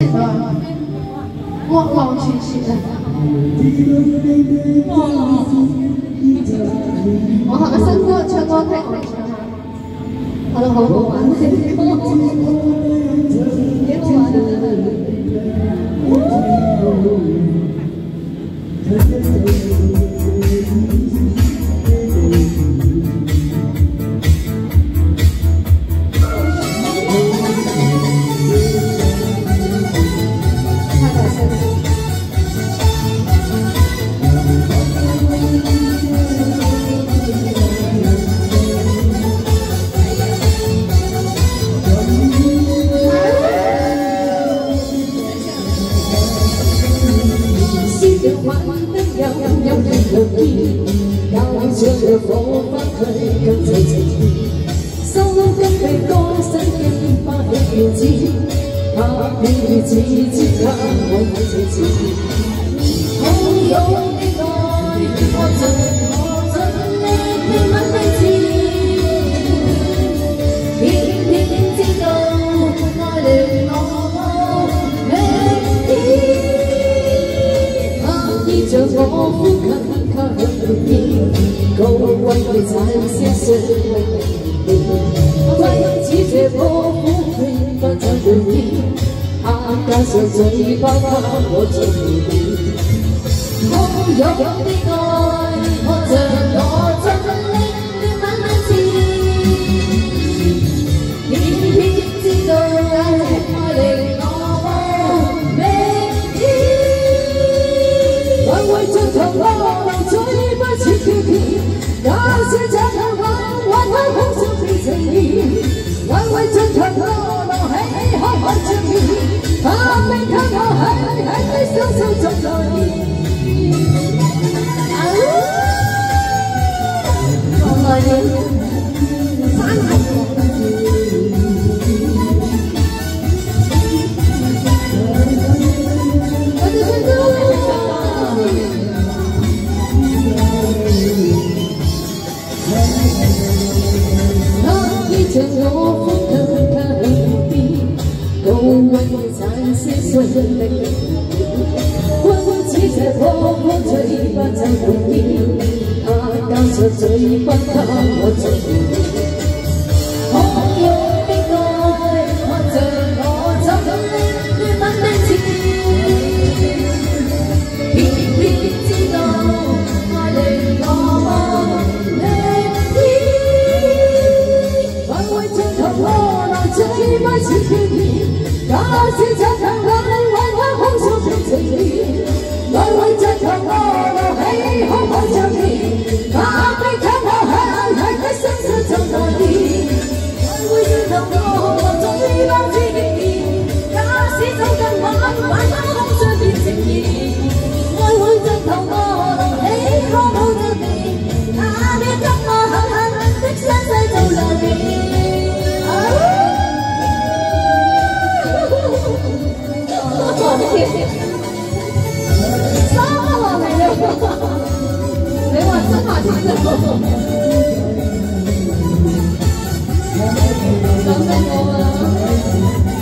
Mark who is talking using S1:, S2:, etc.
S1: 我老去去的。我係咪新歌唱歌聽我唱下？我覺得好好玩，幾好玩將若火花去跟這情意，收緊被歌聲驚花起妙子，怕彼此之間我睇這次，好勇的愛，我盡力去吻彼此，偏偏知道愛戀我明天，刻意將我呼吸。高溫會產生傷力，為此這波苦拼不走對面，下加上嘴巴給我做面，好勇的愛，我像我盡力去吻彼此，偏偏知道愛令我明天，還為着同我。假使這口吻，還可空想被情意，還為盡長路浪起可看着面，怕被他我喺雙手中在意。我愛你，山口。將我呼吸他耳邊，高溫會產生傷力，溫似這波波嘴巴就容易，他交上嘴巴給我做面，好勇的愛，看着我就盡力去吻彼此，偏偏知道愛令我嘴巴似缺點，假使這場愛為我空想被情意，愛為這場愛流起可看着面，怕被他我喺雙手中在意，愛會轉頭我嘴巴似經典，假使走近我為我空想變情意，愛會轉頭我流起可看着面，怕被他我的雙手做留念。沙華嚟啦！你話新華天就講緊我啊！